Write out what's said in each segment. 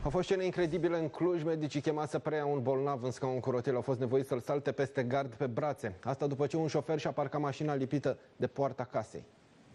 A fost scenă incredibilă în Cluj. Medicii chemați să preia un bolnav în scaun cu rotile au fost nevoiți să-l salte peste gard pe brațe. Asta după ce un șofer și-a parcat mașina lipită de poarta casei.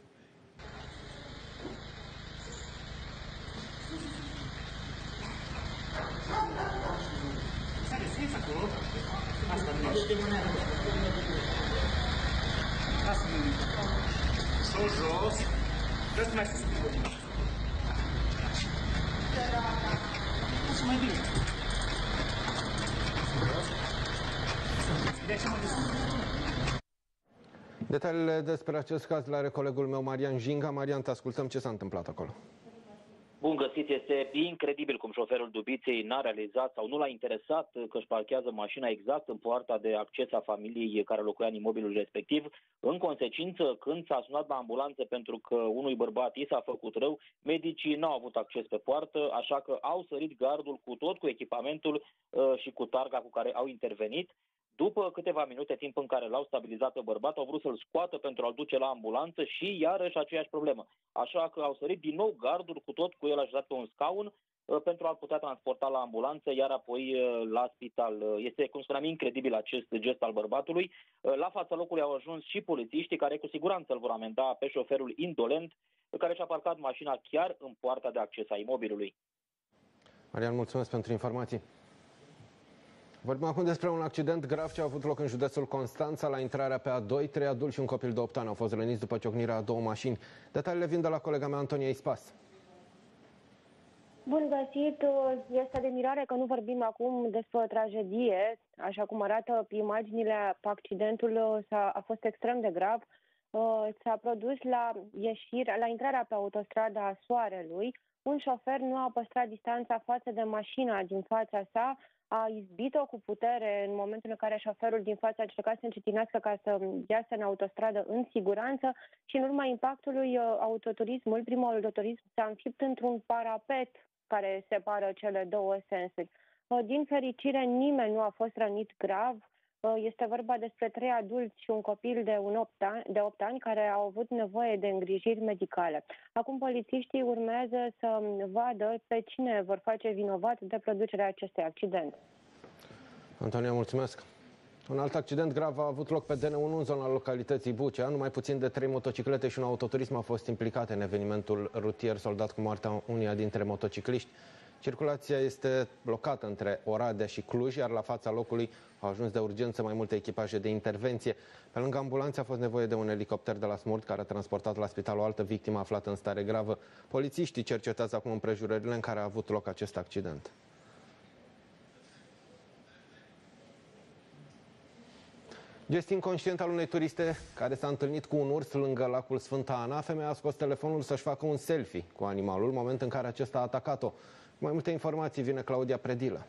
Detaliile despre acest caz le are colegul meu Marian Jinga. Marian, te ascultăm, ce s-a întâmplat acolo? Bun găsit, este incredibil cum șoferul Dubiței n-a realizat sau nu l-a interesat că își parchează mașina exact în poarta de acces a familiei care locuia în imobilul respectiv. În consecință, când s-a sunat la ambulanță pentru că unui bărbat i s-a făcut rău, medicii n-au avut acces pe poartă, așa că au sărit gardul cu echipamentul și cu targa cu care au intervenit. După câteva minute, timp în care l-au stabilizat pe bărbat, au vrut să-l scoată pentru a-l duce la ambulanță și iarăși aceeași problemă. Așa că au sărit din nou gardul cu el așezat pe un scaun pentru a-l putea transporta la ambulanță, iar apoi la spital. Este, cum spuneam, incredibil acest gest al bărbatului. La fața locului au ajuns și polițiștii, care cu siguranță îl vor amenda pe șoferul indolent, care și-a parcat mașina chiar în poarta de acces a imobilului. Marian, mulțumesc pentru informații. Vorbim acum despre un accident grav ce a avut loc în județul Constanța. La intrarea pe A2, 3 adulți și un copil de 8 ani au fost răniți după ciocnirea a două mașini. Detaliile vin de la colega mea Antonia Ispas. Bun găsit! Este de mirare că nu vorbim acum despre o tragedie. Așa cum arată imaginile, accidentul a fost extrem de grav. S-a produs la intrarea pe autostrada Soarelui. Un șofer nu a păstrat distanța față de mașina din fața sa, a izbit-o cu putere în momentul în care șoferul din față a încercat să încetinească ca să iasă în autostradă în siguranță și în urma impactului primul autoturism s-a înfipt într-un parapet care separă cele două sensuri. Din fericire, nimeni nu a fost rănit grav. Este vorba despre 3 adulți și un copil de 8 ani care au avut nevoie de îngrijiri medicale. Acum polițiștii urmează să vadă pe cine vor face vinovat de producerea acestui accident. Antonia, mulțumesc. Un alt accident grav a avut loc pe DN1 în zona localității Bucea. Numai puțin de 3 motociclete și un autoturism au fost implicate în evenimentul rutier soldat cu moartea uneia dintre motocicliști. Circulația este blocată între Oradea și Cluj, iar la fața locului au ajuns de urgență mai multe echipaje de intervenție. Pe lângă ambulanțe a fost nevoie de un elicopter de la Smurt care a transportat la spital o altă victimă aflată în stare gravă. Polițiștii cercetează acum împrejurările în care a avut loc acest accident. Gest inconștient al unei turiste care s-a întâlnit cu un urs lângă lacul Sfânta Ana. Femeia a scos telefonul să-și facă un selfie cu animalul, moment în care acesta a atacat-o. Mai multe informații vine Claudia Predilă.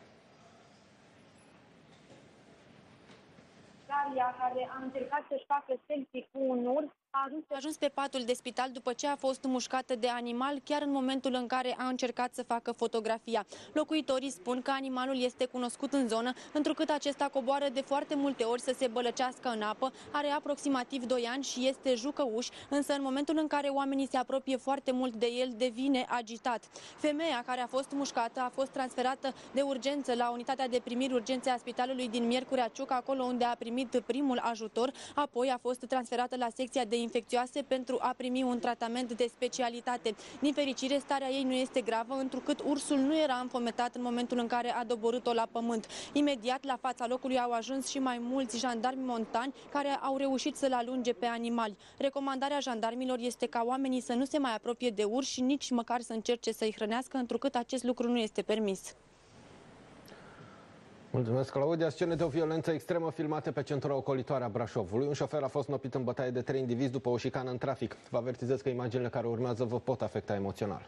Daria, care a încercat să-și facă selfie cu un urs, a ajuns pe patul de spital după ce a fost mușcată de animal chiar în momentul în care a încercat să facă fotografia. Locuitorii spun că animalul este cunoscut în zonă, întrucât acesta coboară de foarte multe ori să se bălăcească în apă, are aproximativ 2 ani și este jucăuș, însă în momentul în care oamenii se apropie foarte mult de el, devine agitat. Femeia care a fost mușcată a fost transferată de urgență la unitatea de primiri urgențe a spitalului din Miercurea Ciuc, acolo unde a primit primul ajutor, apoi a fost transferată la secția de infecțioase pentru a primi un tratament de specialitate. Din fericire, starea ei nu este gravă, întrucât ursul nu era înfometat în momentul în care a doborât-o la pământ. Imediat, la fața locului au ajuns și mai mulți jandarmi montani care au reușit să-l alunge pe animali. Recomandarea jandarmilor este ca oamenii să nu se mai apropie de urs și nici măcar să încerce să-i hrănească, întrucât acest lucru nu este permis. Mulțumesc, Claudia. Scene de o violență extremă filmate pe centura ocolitoare a Brașovului. Un șofer a fost nopit în bătaie de 3 indivizi după o șicană în trafic. Vă avertizez că imaginile care urmează vă pot afecta emoțional.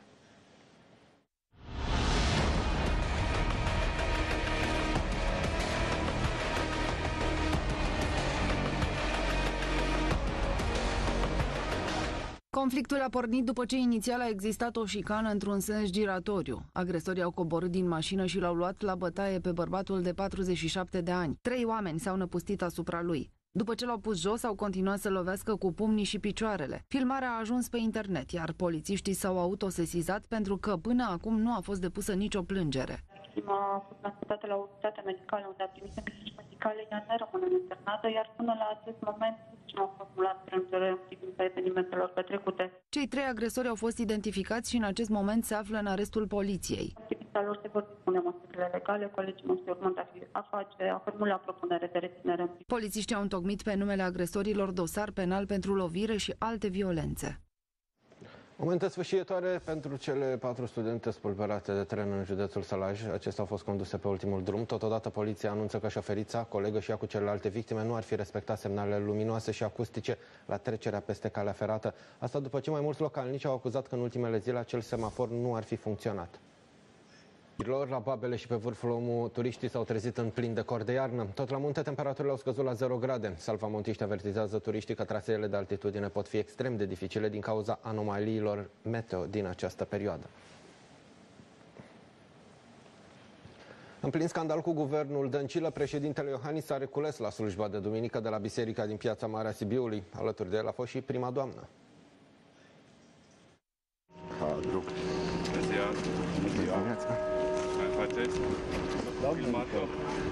Conflictul a pornit după ce inițial a existat o șicană într-un sens giratoriu. Agresorii au coborât din mașină și l-au luat la bătaie pe bărbatul de 47 de ani. 3 oameni s-au năpustit asupra lui. După ce l-au pus jos, au continuat să lovească cu pumnii și picioarele. Filmarea a ajuns pe internet, iar polițiștii s-au autosesizat pentru că până acum nu a fost depusă nicio plângere. Victima a fost transportată la unitate medicală unde a primit îngrijiri medicale, ea ne rămâne internată, iar până la acest moment nu au formulat plângere în privința evenimentelor petrecute. Cei 3 agresori au fost identificați și în acest moment se află în arestul poliției. În privința lor se vor dispune măsurile legale, colegii noștri urmând a formula propunere de reținere. Polițiștii au întocmit pe numele agresorilor dosar penal pentru lovire și alte violențe. Momente sfârșietoare pentru cele 4 studente spulberate de tren în județul Sălaj. Acestea au fost conduse pe ultimul drum. Totodată poliția anunță că șoferița, colegă și ea cu celelalte victime, nu ar fi respectat semnalele luminoase și acustice la trecerea peste calea ferată. Asta după ce mai mulți localnici au acuzat că în ultimele zile acel semafor nu ar fi funcționat. La Babele și pe vârful Omu, turiștii s-au trezit în plin decor de iarnă. Tot la munte, temperaturile au scăzut la 0 grade. Salvamontiști avertizează turiștii că traseele de altitudine pot fi extrem de dificile din cauza anomaliilor meteo din această perioadă. În plin scandal cu guvernul Dăncilă, președintele Iohannis s-a recules la slujba de duminică de la biserica din Piața Mare a Sibiului. Alături de el a fost și prima doamnă. Faceți? Filmat-o?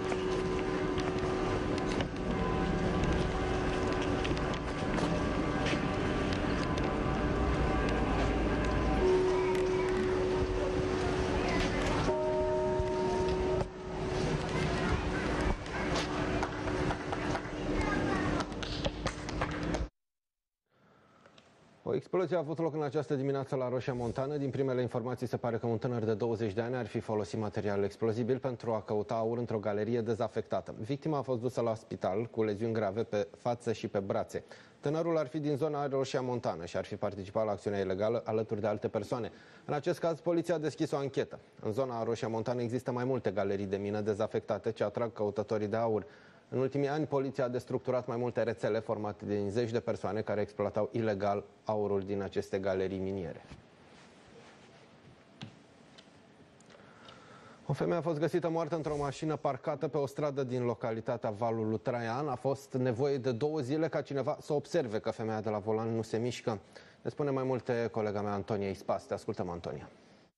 O explozie a avut loc în această dimineață la Roșia Montană. Din primele informații se pare că un tânăr de 20 de ani ar fi folosit material explozibil pentru a căuta aur într-o galerie dezafectată. Victima a fost dusă la spital cu leziuni grave pe față și pe brațe. Tânărul ar fi din zona Roșia Montană și ar fi participat la acțiunea ilegală alături de alte persoane. În acest caz, poliția a deschis o anchetă. În zona Roșia Montană există mai multe galerii de mină dezafectate ce atrag căutătorii de aur. În ultimii ani, poliția a destructurat mai multe rețele formate din zeci de persoane care exploatau ilegal aurul din aceste galerii miniere. O femeie a fost găsită moartă într-o mașină parcată pe o stradă din localitatea Valul lui Traian. A fost nevoie de 2 zile ca cineva să observe că femeia de la volan nu se mișcă. Ne spune mai multe colega mea, Antonia Ispas. Te ascultăm, Antonia.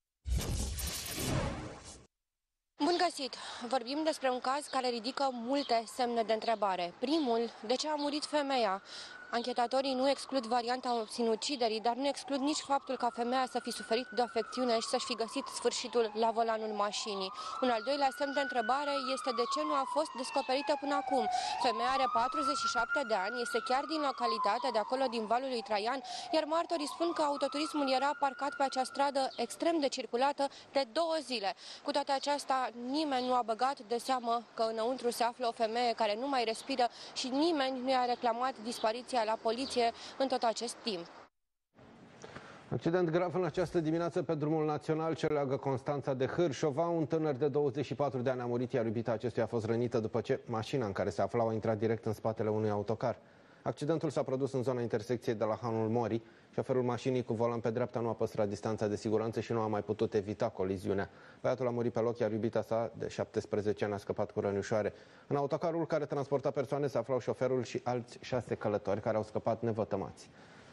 Bun găsit! Vorbim despre un caz care ridică multe semne de întrebare. Primul, de ce a murit femeia? Anchetatorii nu exclud varianta sinuciderii, dar nu exclud nici faptul ca femeia să fi suferit de afecțiune și să-și fi găsit sfârșitul la volanul mașinii. Un al doilea semn de întrebare este de ce nu a fost descoperită până acum. Femeia are 47 de ani, este chiar din localitatea de acolo, din Valul lui Traian, iar martorii spun că autoturismul era parcat pe acea stradă extrem de circulată de 2 zile. Cu toate acestea, nimeni nu a băgat de seamă că înăuntru se află o femeie care nu mai respiră și nimeni nu i-a reclamat dispariția la poliție în tot acest timp. Accident grav în această dimineață pe drumul național ce leagă Constanța de Hârșova. Un tânăr de 24 de ani a murit, iar iubita acestuia a fost rănită după ce mașina în care se aflau a intrat direct în spatele unui autocar. Accidentul s-a produs în zona intersecției de la Hanul Mori. Șoferul mașinii cu volan pe dreapta nu a păstrat distanța de siguranță și nu a mai putut evita coliziunea. Băiatul a murit pe loc, iar iubita sa de 17 ani a scăpat cu răni ușoare. În autocarul care transporta persoane se aflau șoferul și alți 6 călători care au scăpat nevătămați.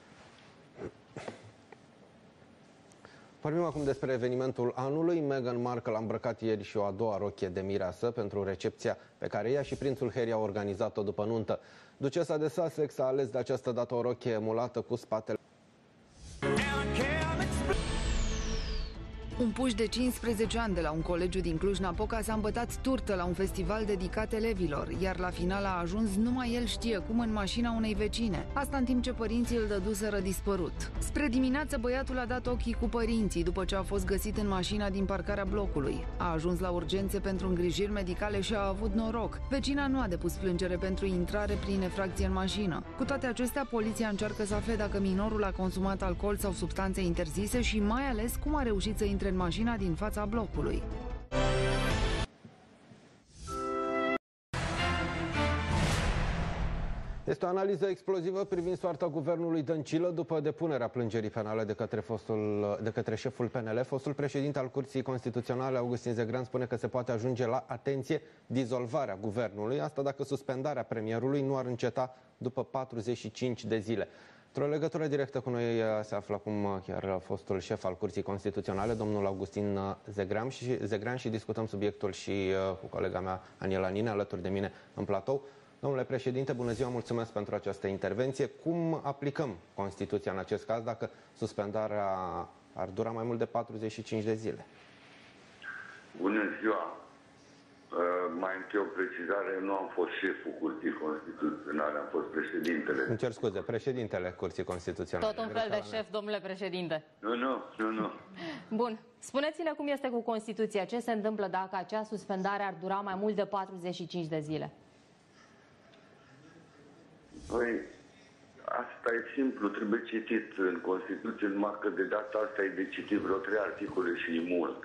Vorbim acum despre evenimentul anului. Meghan Markle a îmbrăcat ieri și o a doua rochie de mireasă pentru recepția pe care ea și prințul Harry au organizat-o după nuntă. Ducesa de Sussex a ales de această dată o rochie emulată cu spatele. Un puș de 15 ani de la un colegiu din Cluj-Napoca s-a îmbătat turtă la un festival dedicat elevilor, iar la final a ajuns numai el știe cum în mașina unei vecine. Asta în timp ce părinții îl dăduseră dispărut. Spre dimineață, băiatul a dat ochii cu părinții după ce a fost găsit în mașina din parcarea blocului. A ajuns la urgențe pentru îngrijiri medicale și a avut noroc. Vecina nu a depus plângere pentru intrare prin infracție în mașină. Cu toate acestea, poliția încearcă să afle dacă minorul a consumat alcool sau substanțe interzise și mai ales cum a reușit să intre în mașina din fața blocului. Este o analiză explozivă privind soarta guvernului Dăncilă după depunerea plângerii penale de către șeful PNL. Fostul președinte al Curții Constituționale, Augustin Zegrean, spune că se poate ajunge la, atenție, dizolvarea guvernului. Asta dacă suspendarea premierului nu ar înceta după 45 de zile. Într-o legătură directă cu noi se află acum chiar fostul șef al Curții Constituționale, domnul Augustin Zegrean, și discutăm subiectul și cu colega mea, Aniela Nine, alături de mine în platou. Domnule președinte, bună ziua, mulțumesc pentru această intervenție. Cum aplicăm Constituția în acest caz dacă suspendarea ar dura mai mult de 45 de zile? Bună ziua! Mai întâi o precizare, nu am fost șeful Curții Constituționale, am fost președintele. Îmi cer scuze, președintele Curții Constituționale. Tot un fel de șef, domnule președinte. Nu. Bun. Spuneți-ne cum este cu Constituția. Ce se întâmplă dacă acea suspendare ar dura mai mult de 45 de zile? Păi, asta e simplu, trebuie citit în Constituție, numai că de data asta e de citit vreo 3 articole și e mult.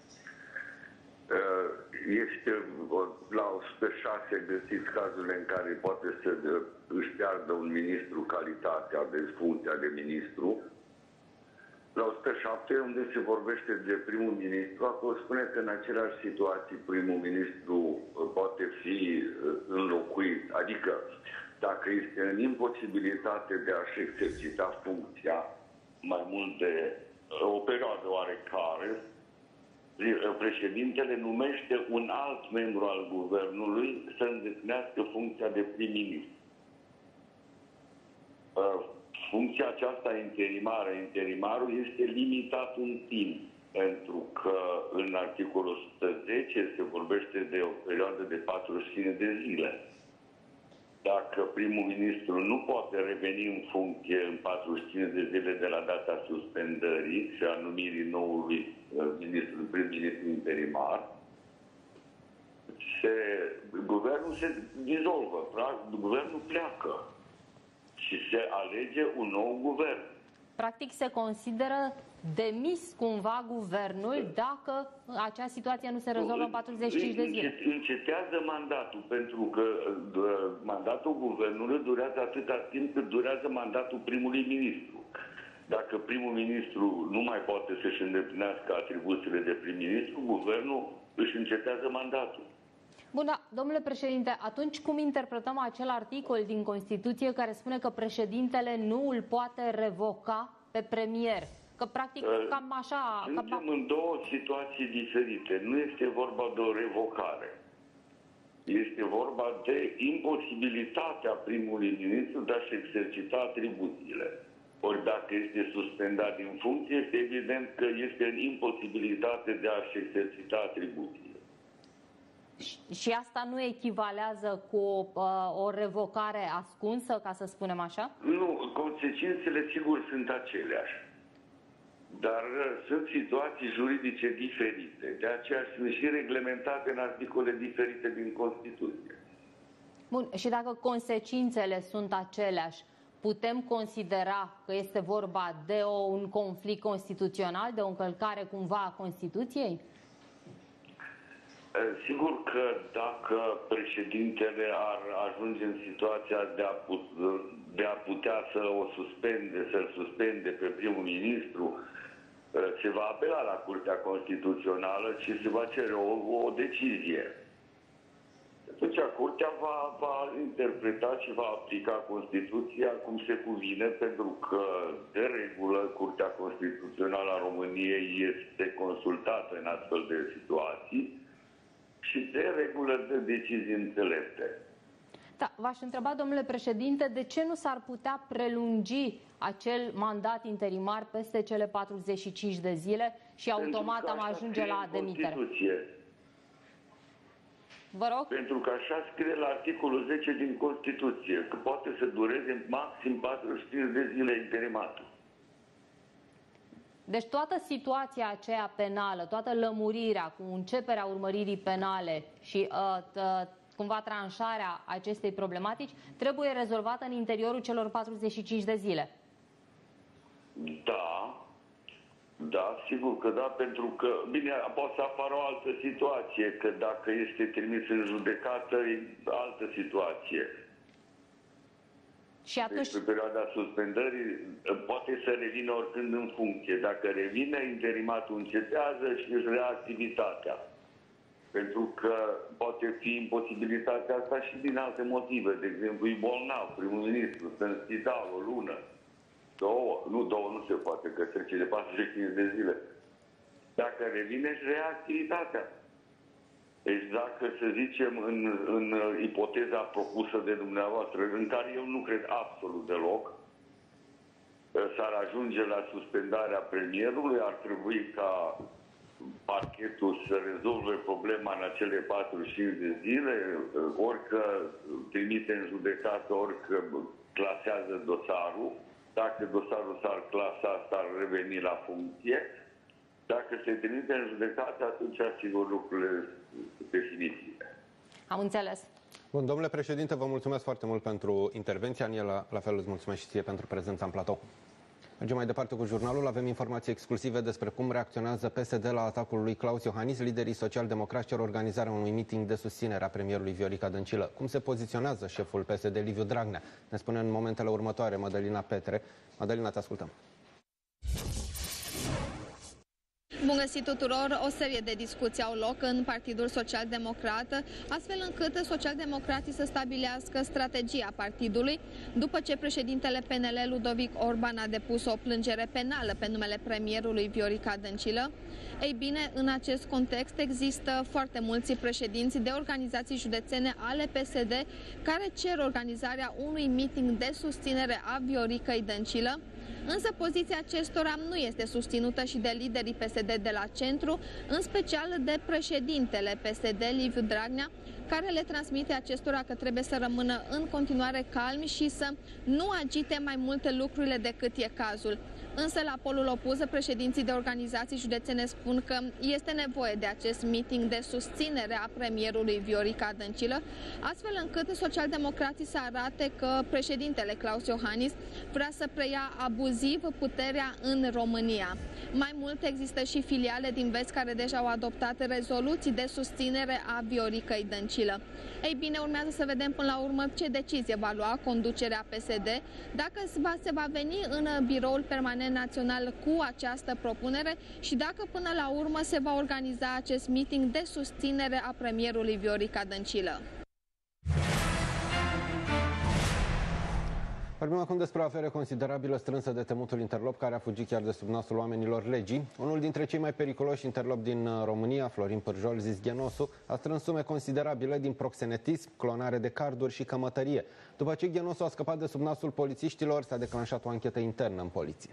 Este la 106 găsiți cazurile în care poate să își piardă un ministru calitatea de funcția de ministru. La 107, unde se vorbește de primul ministru, acolo spune că în aceleași situații primul ministru poate fi înlocuit, adică dacă este în imposibilitate de a-și exercita funcția mai mult de o perioadă oarecare, președintele numește un alt membru al guvernului să îndeplinească funcția de prim-ministru. Funcția aceasta interimarul este limitat în timp, pentru că în articolul 110 se vorbește de o perioadă de 45 de zile. Dacă primul ministru nu poate reveni în funcție în 45 de zile de la data suspendării și a numirii noului prim-ministru interimar, guvernul se dizolvă, guvernul pleacă și se alege un nou guvern. Practic se consideră demis cumva guvernul dacă acea situație nu se rezolvă în 45 de zile. Încetează mandatul, pentru că mandatul guvernului durează atâta timp cât durează mandatul primului ministru. Dacă primul ministru nu mai poate să-și îndeplinească atribuțiile de prim-ministru, guvernul își încetează mandatul. Bun, da, domnule președinte, atunci cum interpretăm acel articol din Constituție care spune că președintele nu îl poate revoca pe premier? Că practic cam așa... Suntem în două situații diferite. Nu este vorba de o revocare. Este vorba de imposibilitatea primului ministru de a-și exercita atribuțiile. Ori dacă este suspendat din funcție, este evident că este în imposibilitate de a-și exercita atribuțiile. Și asta nu echivalează cu o revocare ascunsă, ca să spunem așa? Nu, consecințele sigur sunt aceleași. Dar sunt situații juridice diferite. De aceea sunt și reglementate în articole diferite din Constituție. Bun, și dacă consecințele sunt aceleași, putem considera că este vorba de un conflict constituțional, de o încălcare cumva a Constituției? Sigur că dacă președintele ar ajunge în situația de a putea să-l suspende pe primul ministru, se va apela la Curtea Constituțională și se va cere o decizie. Atunci Curtea va interpreta și va aplica Constituția cum se cuvine, pentru că, de regulă, Curtea Constituțională a României este consultată în astfel de situații și, de regulă, dă decizii înțelepte. Da, v-aș întreba, domnule președinte, de ce nu s-ar putea prelungi acel mandat interimar peste cele 45 de zile și automat am ajunge la demitere? Vă rog? Pentru că așa scrie la articolul 10 din Constituție, că poate să dureze maxim 45 de zile interimatul. Deci toată situația aceea penală, toată lămurirea cu începerea urmăririi penale și cumva tranșarea acestei problematici trebuie rezolvată în interiorul celor 45 de zile. Da, sigur că da, pentru că, bine, poate să apară o altă situație, că dacă este trimis în judecată, e altă situație. Și atunci... Deci, pe perioada suspendării poate să revină oricând în funcție. Dacă revine, interimatul încetează și își rea activitatea. Pentru că poate fi imposibilitatea asta și din alte motive. De exemplu, e bolnav, primul ministru, stă în spital o lună, două nu se poate, că trece de 45 de zile. Dacă revine, își rea activitatea. Deci dacă, să zicem, în ipoteza propusă de dumneavoastră, în care eu nu cred absolut deloc, s-ar ajunge la suspendarea premierului, ar trebui ca parchetul să rezolve problema în acele 45 de zile, orică trimite în judecată, orică clasează dosarul. Dacă dosarul s-ar clasa, s-ar reveni la funcție. Dacă se trimite în judecată, atunci asigur lucrurile definitive. Am înțeles. Bun, domnule președinte, vă mulțumesc foarte mult pentru intervenția. Aniela, la fel îți mulțumesc și ție pentru prezența în platou. Mergem mai departe cu jurnalul. Avem informații exclusive despre cum reacționează PSD la atacul lui Claus Iohannis. Liderii social-democrați cer organizarea unui meeting de susținere a premierului Viorica Dăncilă. Cum se poziționează șeful PSD, Liviu Dragnea? Ne spune în momentele următoare Madalina Petre. Madalina, te ascultăm. Bun găsit tuturor! O serie de discuții au loc în Partidul Social-Democrat, astfel încât socialdemocrații să stabilească strategia partidului, după ce președintele PNL Ludovic Orban a depus o plângere penală pe numele premierului Viorica Dăncilă. Ei bine, în acest context există foarte mulți președinți de organizații județene ale PSD care cer organizarea unui meeting de susținere a Vioricăi Dăncilă. Însă poziția acestora nu este susținută și de liderii PSD de la centru, în special de președintele PSD, Liviu Dragnea, care le transmite acestora că trebuie să rămână în continuare calmi și să nu agite mai multe lucrurile decât e cazul. Însă, la polul opus, președinții de organizații județene spun că este nevoie de acest meeting de susținere a premierului Viorica Dăncilă, astfel încât socialdemocrații să arate că președintele Claus Iohannis vrea să preia abuziv puterea în România. Mai mult, există și filiale din vest care deja au adoptat rezoluții de susținere a Vioricăi Dăncilă. Ei bine, urmează să vedem până la urmă ce decizie va lua conducerea PSD, dacă se va veni în biroul permanent național cu această propunere și dacă până la urmă se va organiza acest meeting de susținere a premierului Viorica Dăncilă. Vorbim acum despre o aferă considerabilă strânsă de temutul interlop care a fugit chiar de sub nasul oamenilor legii. Unul dintre cei mai periculoși interlopi din România, Florin Pârjol, zis Ghenosu, a strâns sume considerabile din proxenetism, clonare de carduri și cămătărie. După ce Ghenosu a scăpat de sub nasul polițiștilor, s-a declanșat o anchetă internă în poliție.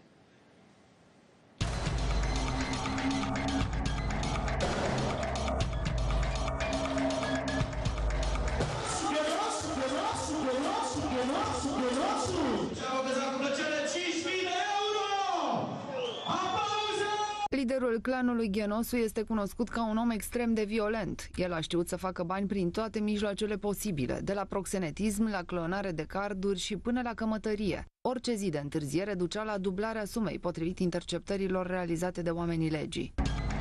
Liderul clanului Ghenosu este cunoscut ca un om extrem de violent. El a știut să facă bani prin toate mijloacele posibile, de la proxenetism, la clonare de carduri și până la cămătărie. Orice zi de întârziere ducea la dublarea sumei, potrivit interceptărilor realizate de oamenii legii.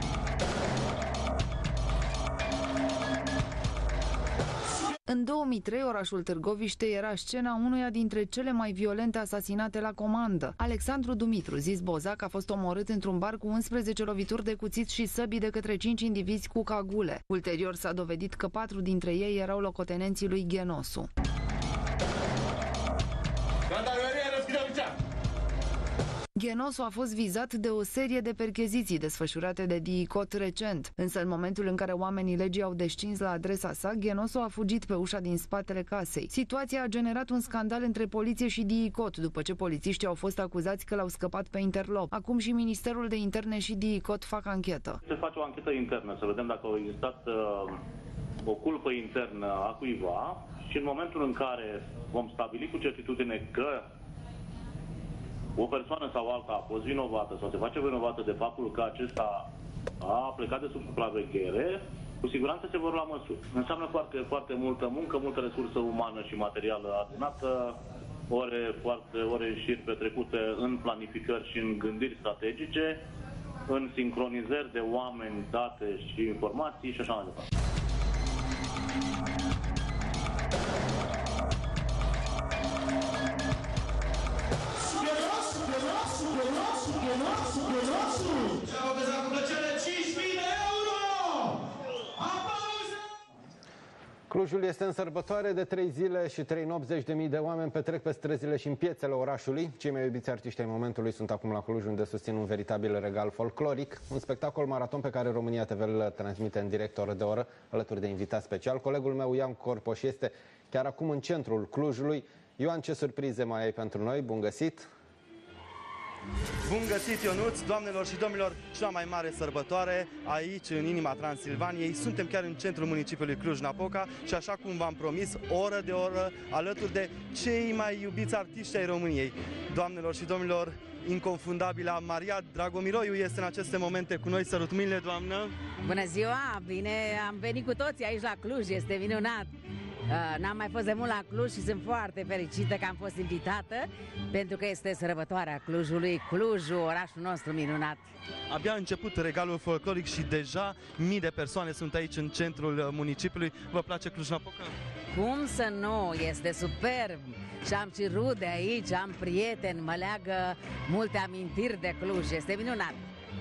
În 2003, orașul Târgoviște era scena unuia dintre cele mai violente asasinate la comandă. Alexandru Dumitru, zis Bozac, a fost omorât într-un bar cu 11 lovituri de cuțit și săbii de către 5 indivizi cu cagule. Ulterior s-a dovedit că 4 dintre ei erau locotenenții lui Ghenosu. Ghenosu a fost vizat de o serie de percheziții desfășurate de DICOT recent, însă în momentul în care oamenii legii au descins la adresa sa, Ghenosu a fugit pe ușa din spatele casei. Situația a generat un scandal între poliție și DICOT, după ce polițiștii au fost acuzați că l-au scăpat pe interlop. Acum și Ministerul de Interne și DICOT fac anchetă. Se face o anchetă internă, să vedem dacă a existat o culpă internă a cuiva și în momentul în care vom stabili cu certitudine că o persoană sau alta a fost vinovată sau se face vinovată de faptul că acesta a plecat de sub supraveghere, cu siguranță se vor lua măsuri. Înseamnă foarte multă muncă, multă resursă umană și materială adunată, ore în șir petrecute în planificări și în gândiri strategice, în sincronizări de oameni, date și informații și așa mai departe. Clujul este în sărbătoare de 3 zile și 380.000 de oameni petrec pe străzile și în piețele orașului. Cei mai iubiți artiști ai momentului sunt acum la Cluj, unde susțin un veritabil regal folcloric, un spectacol maraton pe care România TV îl transmite în direct oră de oră, alături de invitat special. Colegul meu, Ioan Corpoș, este chiar acum în centrul Clujului. Ioan, ce surprize mai ai pentru noi? Bun găsit! Bun găsit, Ionuț, doamnelor și domnilor, cea mai mare sărbătoare aici, în inima Transilvaniei. Suntem chiar în centrul municipiului Cluj-Napoca și, așa cum v-am promis, oră de oră, alături de cei mai iubiți artiști ai României. Doamnelor și domnilor, inconfundabila Maria Dragomiroiu este în aceste momente cu noi. Sărut mâinile, doamnă! Bună ziua! Bine, am venit cu toții aici la Cluj, este minunat! N-am mai fost de mult la Cluj și sunt foarte fericită că am fost invitată, pentru că este sărbătoarea Clujului, Clujul, orașul nostru minunat. Abia a început regalul folcloric și deja mii de persoane sunt aici în centrul municipiului. Vă place Cluj-Napoca? Cum să nu? Este superb! Și am și rude aici, am prieteni, mă leagă multe amintiri de Cluj, este minunat!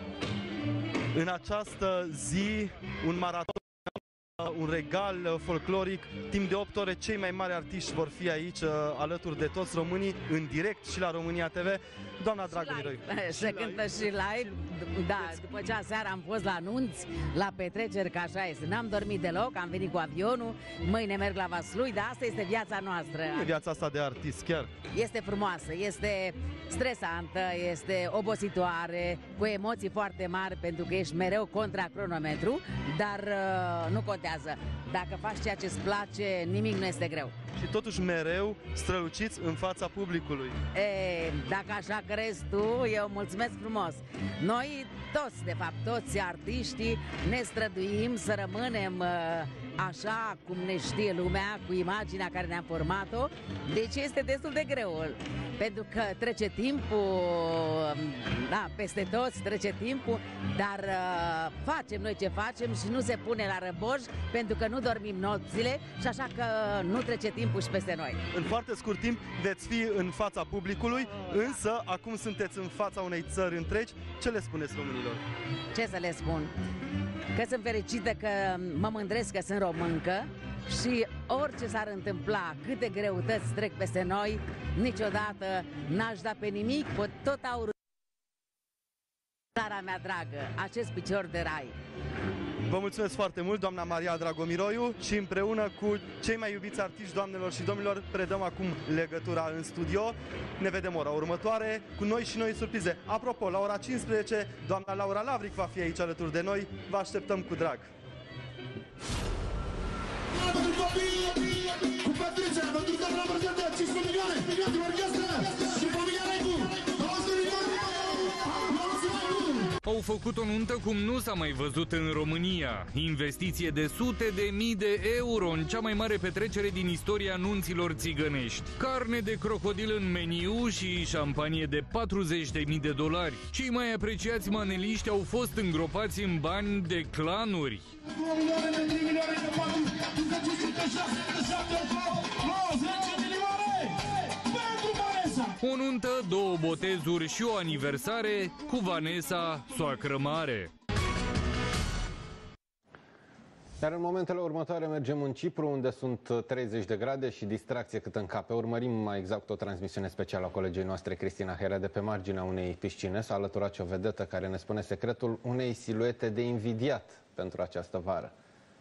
În această zi, un maraton, un regal folcloric, timp de 8 ore, cei mai mari artiști vor fi aici alături de toți românii, în direct și la România TV. Doamna Dragomiroiu. Se cântă și live, da, după ce aseară am fost la anunți, la petreceri, că așa este. N-am dormit deloc, am venit cu avionul, mâine merg la Vaslui, dar asta este viața noastră. E viața asta de artist, chiar. Este frumoasă, este stresantă, este obositoare, cu emoții foarte mari, pentru că ești mereu contra cronometru, dar nu contează. Dacă faci ceea ce îți place, nimic nu este greu. Și totuși mereu străluciți în fața publicului. Dacă așa crezi tu, eu mulțumesc frumos. Noi toți, de fapt, toți artiștii ne străduim să rămânem așa cum ne știe lumea, cu imaginea care ne-a format-o. Deci este destul de greu, pentru că trece timpul, da, peste toți trece timpul, dar facem noi ce facem și nu se pune la răboș, pentru că nu dormim nopțile și așa că nu trece timpul și peste noi. În foarte scurt timp veți fi în fața publicului, însă acum sunteți în fața unei țări întregi. Ce le spuneți românilor? Ce să le spun? Că sunt fericită, că mă mândresc că sunt româncă și orice s-ar întâmpla, câte greutăți trec peste noi, niciodată n-aș da pe nimic, pe tot aurul țara mea dragă, acest picior de rai. Vă mulțumesc foarte mult, doamna Maria Dragomiroiu, și împreună cu cei mai iubiți artiști, doamnelor și domnilor, predăm acum legătura în studio. Ne vedem ora următoare cu noi și noi surprize. Apropo, la ora 15, doamna Laura Lavric va fi aici alături de noi. Vă așteptăm cu drag. Cu petrecerea, pentru doamna prezentă, 15 milioane de orchestră și familia Recu. Au făcut o nuntă cum nu s-a mai văzut în România. Investiție de sute de mii de euro în cea mai mare petrecere din istoria nunților țigănești. Carne de crocodil în meniu și șampanie de $40.000. Cei mai apreciați maneliști au fost îngropați în bani de clanuri. O nuntă, 2 botezuri și o aniversare cu Vanessa, soacră mare. Iar în momentele următoare mergem în Cipru, unde sunt 30 de grade și distracție cât încape. Urmărim mai exact o transmisiune specială a colegii noastre, Cristina Hera, de pe marginea unei piscine. S-a alăturat și o vedetă care ne spune secretul unei siluete de invidiat pentru această vară.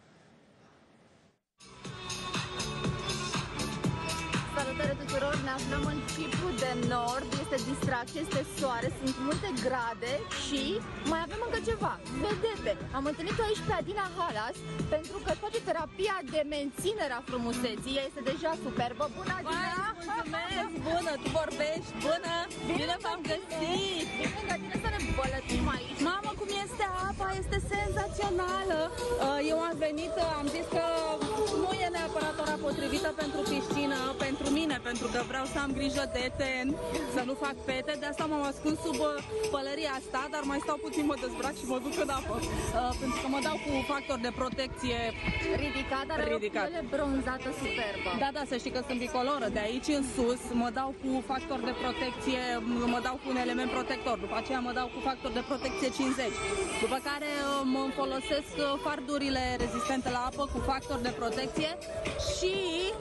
Salutare tuturor, ne aflăm în Cipru de Nord, este distracție, este soare, sunt multe grade și mai avem încă ceva, vedete. Am întâlnit-o aici pe Adina Halas, pentru că face terapia de menținere a frumuseții, ea este deja superbă. Bună, Adina! Mulțumesc! Bună, tu vorbești! Bună! Bine v-am găsit! Bine, Adina, să ne bălățim aici. Mamă, cum este apa, este senzațională! Eu am venit, am zis că nu e neapărat ora potrivită pentru piscină, pentru mine, pentru că vreau să am grijă de ten, să nu fac pete, de asta m-am ascuns sub pălăria asta, dar mai stau puțin, mă dezbrac și mă duc în apă, pentru că mă dau cu factor de protecție ridicat, dar ridicat. o piele bronzată superbă. Da, da, să știi că sunt bicoloră, de aici în sus mă dau cu factor de protecție, mă dau cu un element protector, după aceea mă dau cu factor de protecție 50, după care mă folosesc fardurile rezistente la apă cu factor de protecție și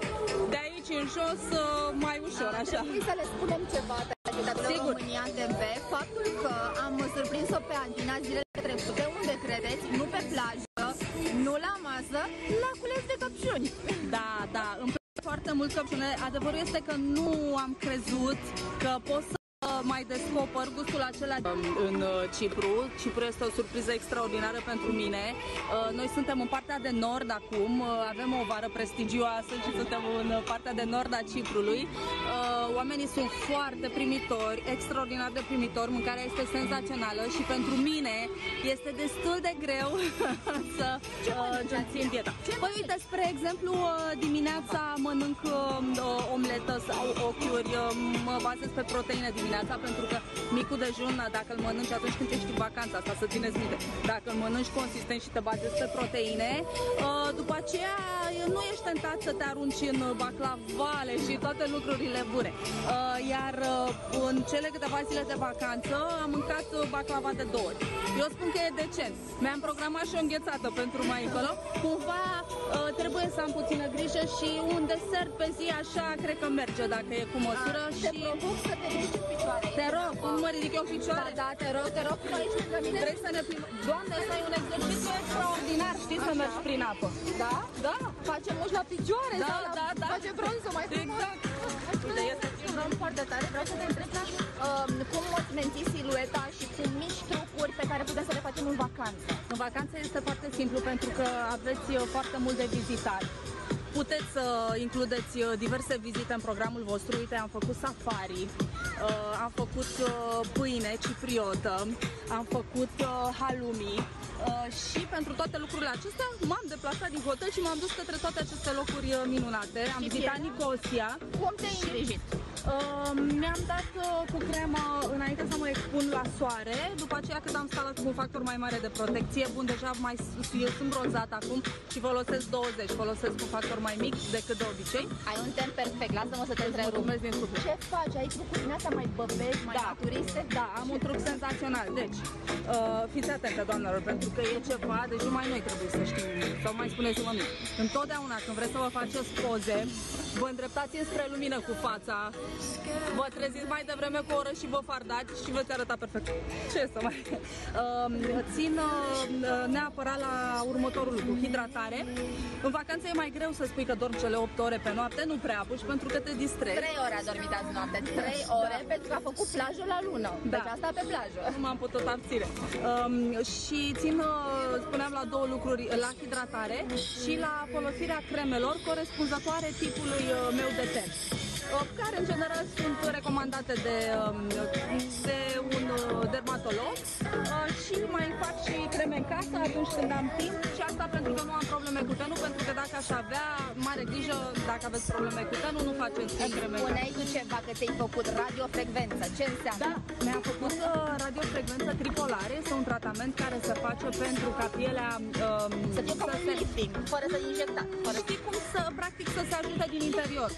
de aici în jos mai ușor, așa. Trebuie să le spunem ceva telespectatorilor România TV, faptul că am surprins-o pe Adina zilele trecute, unde credeți, nu pe plajă, nu la masă, la cules de căpșuni. Da, da, îmi place foarte mult căpșune. Adevărul este că nu am crezut că pot să mai descoper gustul acela în Cipru. Cipru este o surpriză extraordinară pentru mine. Noi suntem în partea de nord acum, avem o vară prestigioasă și suntem în partea de nord a Ciprului. Oamenii sunt foarte primitori, extraordinar de primitori, mâncarea este senzațională și pentru mine este destul de greu să țin dieta. Păi uite, spre exemplu, dimineața mănânc omletă sau ochiuri, mă bazez pe proteine dimineața, pentru că micul dejun, dacă îl mănânci atunci când ești în vacanța asta, să țineți minte, dacă îl mănânci consistent și te bazezi pe proteine, după aceea nu ești tentat să te arunci în baclavale și toate lucrurile bune. Iar în cele câteva zile de vacanță am mâncat baclava de 2 ori. Eu spun că e decent. Mi-am programat și o înghețată pentru mai încolo. Cumva trebuie să am puțină grijă și un desert pe zi așa cred că merge dacă e cu măsură. Te provoc să te ridici în picioare. Te rog, cum mă ridic eu în picioare? Da, te rog, până aici lângă mine. Vrei să ne plimbăm? Doamne, ăsta e un exercițiu extraordinar, știi, să mergi prin apă. Da? Da. Facem muși la picioare, da, da, da. Face bronzul mai frumos. Exact. Uite, este un foarte tare. Vreau să te întreb cum îți menții silueta și cu mici trucuri pe care putem să le facem în vacanță. În vacanță este foarte simplu pentru că aveți foarte mult de vizitat. Puteți să includeți diverse vizite în programul vostru. Uite, am făcut safari, am făcut pâine cipriotă, am făcut halloumi și pentru toate lucrurile acestea m-am deplasat din hotel și m-am dus către toate aceste locuri minunate. Am vizitat Nicosia. Cum te-ai îngrijit? Mi-am dat cu cremă înainte să mă expun la soare, după aceea când am instalat cu un factor mai mare de protecție, bun, deja eu sunt bronzat acum și folosesc 20, folosesc un factor mai mic decât de obicei. Ai un temp perfect, lasă-mă să te întrerup. Ce faci? Ai trucuri din astea mai băbești, mai naturiste? Da, am un truc senzațional. Deci, fiți atente, doamnelor, pentru că e ceva, deci numai noi trebuie să știm, sau mai spuneți-vă mie. Întotdeauna când vreți să vă faceți poze, vă îndreptați spre lumină cu fața, vă treziți mai devreme cu o oră și vă fardați și veți arăta perfect. Ce să mai... Țin neapărat la următorul lucru, hidratare. În vacanță e mai greu să spui că dormi cele 8 ore pe noapte, nu prea apuci pentru că te distrezi. 3 ore a dormit azi noapte, 3 ore, pentru că a făcut plajă la lună. Da. Deci asta pe plajă. Nu m-am putut abține. Și țin, spuneam, la 2 lucruri, la hidratare și la folosirea cremelor corespunzătoare tipului meu de ten, care în general sunt recomandate de un dermatolog și mai fac și creme în casă atunci când am timp și asta pentru că nu am probleme cu tenul, pentru că dacă aș avea mare grijă, dacă aveți probleme cu tenul, nu faceți creme. Spuneai tu ceva că ți-ai făcut radiofrecvență, ce înseamnă? Da, mi-am făcut radiofrecvență tripolare, este un tratament care se face pentru ca pielea să fie ca un lifting, fără să injectați. Știi cum să, practic, să se ajute din interior.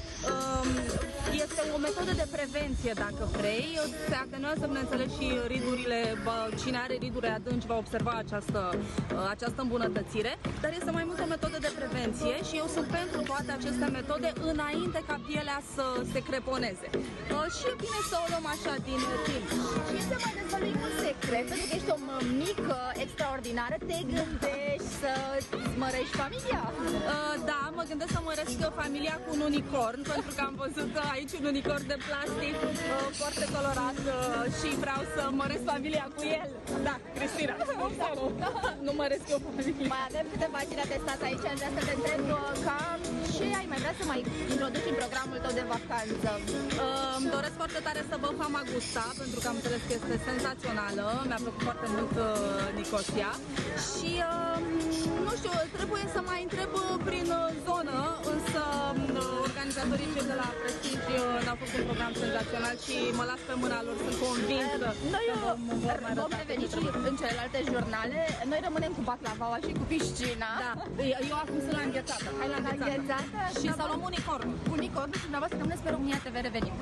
Este o metodă de prevenție, dacă vrei. Se atenuează, bineînțeles, și ridurile. Cine are riduri adânci va observa această îmbunătățire, dar este mai mult o metodă de prevenție și eu sunt pentru toate aceste metode înainte ca pielea să se creponeze. Și e bine să o luăm așa din timp. Și să mai dezvăluim un secret, pentru că ești o mică extraordinară, te gândești să-ți mărești familia? Da, mă gândesc să măresc familia cu un unicorn, pentru că am văzut aici un unicorn de plastic foarte colorat și vreau să măresc familia cu el. Da, Cristina. Nu măresc eu familia. Mai avem câteva zile de stat aici, aș vrea să te întreb ce ai mai vrea să mai introduci în programul tău de vacanță? Îmi doresc foarte tare să văd Famagusta, pentru că am înțeles că este senzațională. Mi-a plăcut foarte mult Nicosia și nu știu, trebuie să mai întreb prin zonă, însă program senzațional și mă las pe mâna lor, sunt convinsă. Noi vom reveni și în celelalte jurnale, noi rămânem cu baklavaua și cu piscina. Da, eu acum sunt la înghețată. Hai la înghețată. Și să luăm unicornul. Unicornul și dumneavoastră rămâneți pe România TV, revenim.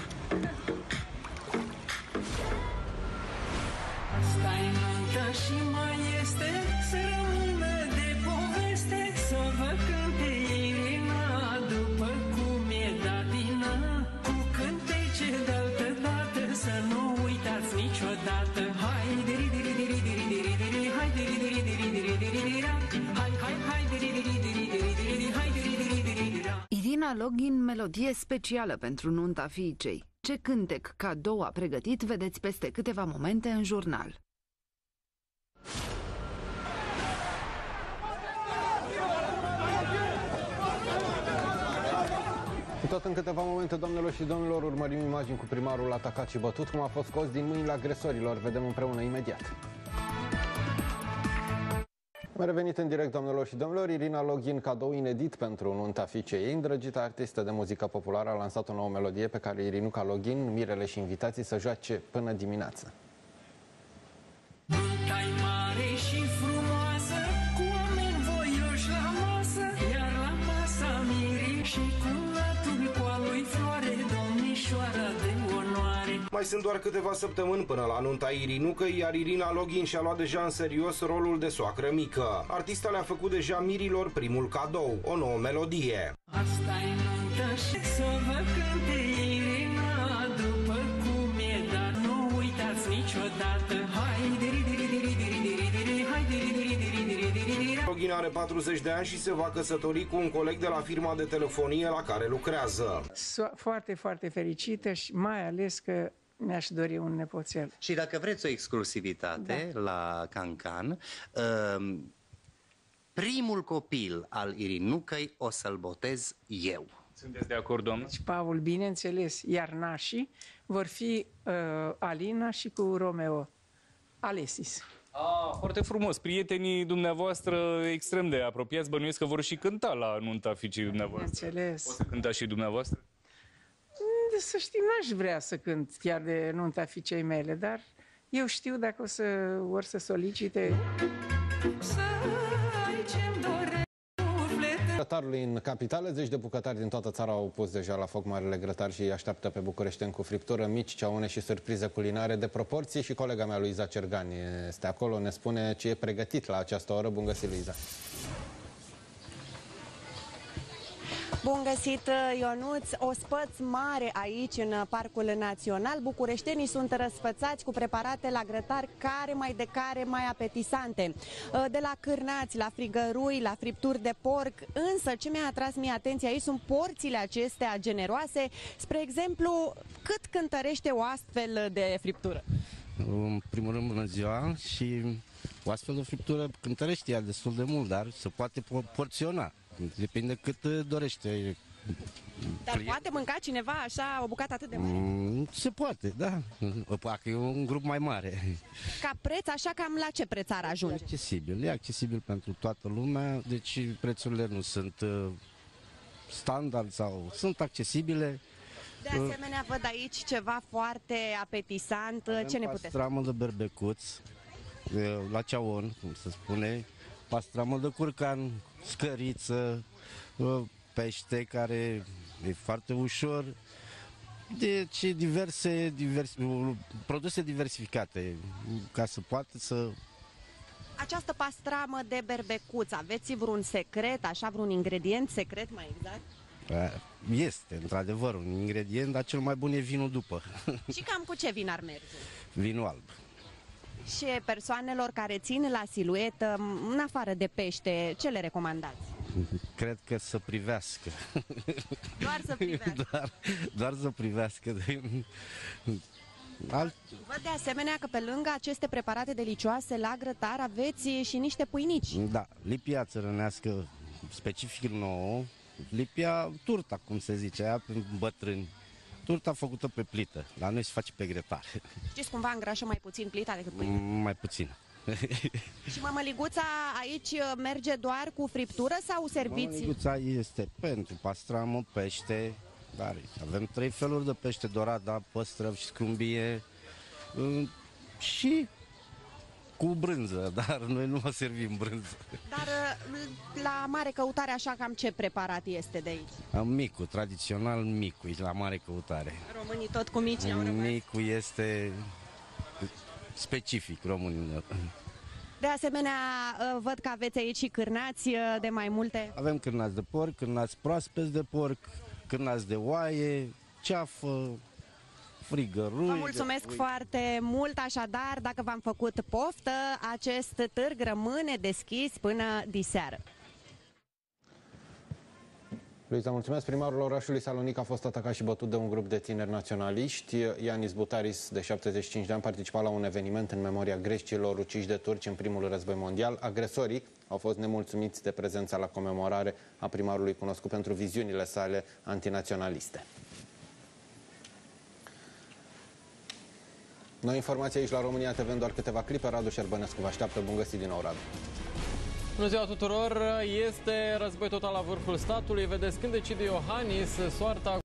Asta-i nuntă și mai este să rămână de poveste, să vă cânte Irina după cum e datina, cu cântece de-altă dată, să nu uitați niciodată. Hai diri diri diri diri diri diri, hai diri diri diri diri diri diri, hai hai hai diri diri diri diri diri, hai diri diri diri diri. Irina Login, melodie specială pentru nunta fiicei. Ce cântec cadou a pregătit, vedeți peste câteva momente în jurnal. Tot în câteva momente, doamnelor și domnilor, urmărim imagini cu primarul atacat și bătut, cum a fost scos din mâinile agresorilor. Vedem împreună imediat. Am revenit în direct, doamnelor și domnilor. Irina Login, cadou inedit pentru nunta fiicei ei. Îndrăgită artistă de muzică populară a lansat o nouă melodie pe care Irinuca Login, mirele și invitații să joace până dimineață. Nunta-i mare și frumoasă, cu oameni voioși la masă, iar la masa mirii și culatul cu a lui floare, domnișoara de onoare. Mai sunt doar câteva săptămâni până la nunta Irinucăi, iar Irina Login și-a luat deja în serios rolul de soacră mică. Artista le-a făcut deja mirilor primul cadou, o nouă melodie. Asta-i nuntă și să vă cânte Irina după cum e, dar nu uitați niciodată. Hai diri diri diri diri diri diri, hai diri diri diri diri diri diri. Login are 40 de ani și se va căsători cu un coleg de la firma de telefonie la care lucrează. Foarte, foarte fericită și mai ales că mi-aș dori un nepoțel. Și dacă vreți o exclusivitate la Cancan, primul copil al Irinucăi o să-l botez eu. Sunteți de acord, doamnă? Deci, Paul, bineînțeles, iar nașii vor fi Alina și cu Romeo Alesis. Foarte frumos. Prietenii dumneavoastră extrem de apropiați, bănuiesc că vor și cânta la nunta fiicei dumneavoastră. Bineînțeles. O să cântați și dumneavoastră? Să știi, n-aș vrea să cânt chiar de nunta fiicei mele, dar eu știu dacă vor să solicite. Grătarului în capitală, zeci de bucătari din toată țara au pus deja la foc marele grătar și îi așteaptă pe bucureșteni cu friptură, mici, ceaune și surprize culinare de proporții. Și colega mea, Luiza Cergani, este acolo, ne spune ce e pregătit la această oră. Bun găsit, Luiza! Bun găsit, Ionuț! Ospăț mare aici, în Parcul Național. Bucureștenii sunt răsfățați cu preparate la grătar care mai apetisante. De la cârnați, la frigărui, la fripturi de porc. Însă, ce mi-a atras mie atenția aici sunt porțiile acestea generoase. Spre exemplu, cât cântărește o astfel de friptură? În primul rând, bună ziua, și o astfel de friptură cântărește ea destul de mult, dar se poate porționa. Depinde cât dorește. Dar poate mânca cineva așa o bucată atât de mare? Se poate, da. Dacă e un grup mai mare. Ca preț, așa cam la ce preț ar ajunge? E accesibil pentru toată lumea, deci prețurile nu sunt standard sau sunt accesibile. De asemenea, văd aici ceva foarte apetisant. Ce ne puteți? Pastramă de berbecuț, la ceaon, cum se spune, pastramă de curcan, scăriță, pește care e foarte ușor, deci diverse produse diversificate ca să poată să... Această pastramă de berbecuț, aveți vreun secret, așa vreun ingredient secret mai exact? Este, într-adevăr, un ingredient, dar cel mai bun e vinul după. Și cam cu ce vin ar merge? Vinul alb. Și persoanelor care țin la siluetă, în afară de pește, ce le recomandați? Cred că să privească. Doar să privească? Doar să privească. Văd de asemenea că pe lângă aceste preparate delicioase la grătar aveți și niște pâinici. Da, lipia țărănească specific nouă, lipia turta, cum se zice, aia prin bătrâni. Turta făcută pe plită, la noi se face pe grătar. Știți, cumva îngrașă mai puțin plita decât pâinea? Mai puțin. Și mămăliguța aici merge doar cu friptură sau serviți? Mămăliguța este pentru pastramă, pește, Dar avem 3 feluri de pește: dorada, păstrăv și scrumbie și cu brânză, dar noi nu o servim brânză. Dar la Mare Căutare așa cam ce preparat este de aici? Micul, tradițional micul, la Mare Căutare. Românii tot cu mici au rămas? Micul este specific românilor. De asemenea, văd că aveți aici și cârnați de mai multe. Avem cârnați de porc, cârnați proaspeți de porc, cârnați de oaie, ceafă, frigărui. Vă mulțumesc foarte mult, așadar, dacă v-am făcut poftă, acest târg rămâne deschis până diseară. Luiza, mulțumesc. Primarul orașului Salonic a fost atacat și bătut de un grup de tineri naționaliști. Ianis Butaris, de 75 de ani, participa la un eveniment în memoria grecilor uciși de turci în primul război mondial. Agresorii au fost nemulțumiți de prezența la comemorare a primarului, cunoscut pentru viziunile sale antinaționaliste. Noi informații aici la România TV în doar câteva clipe. Radu Șerbănescu vă așteaptă. Bun găsit din nou, Radu. Bună ziua tuturor! Este război total la vârful statului. Vedeți, când decide Iohannis, soarta